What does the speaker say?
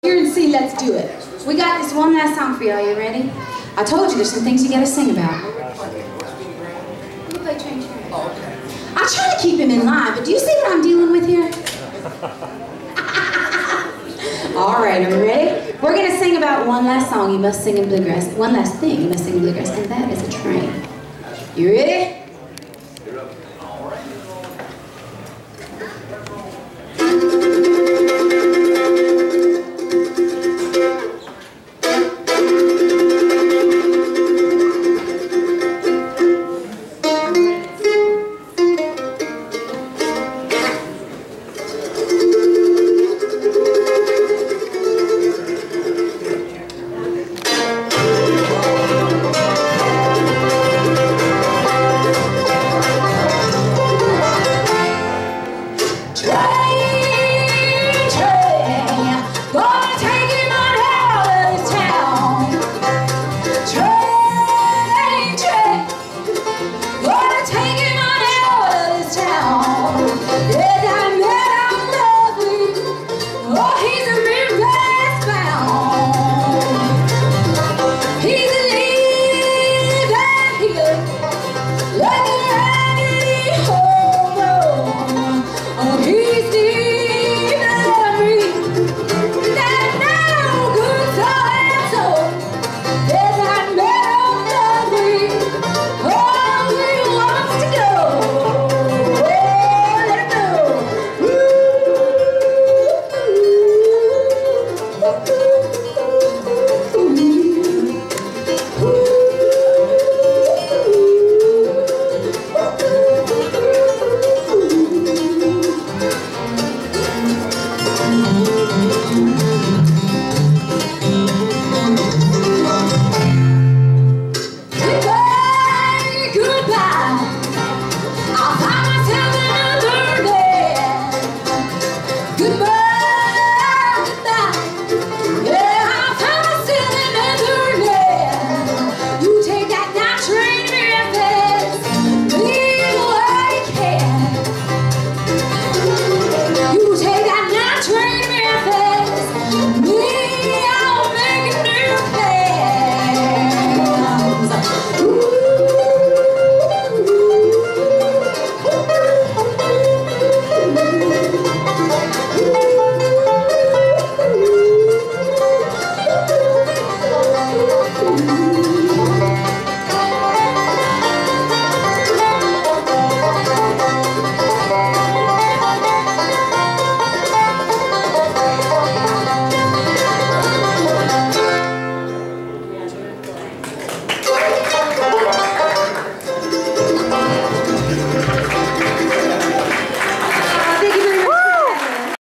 Here and see, let's do it. We got this one last song for y'all. You ready? I told you there's some things you gotta sing about. You play train. I try to keep him in line, but do you see what I'm dealing with here? All right, are you ready? We're gonna sing about one last song you must sing in bluegrass. One last thing you must sing in bluegrass, and that is a train. You ready?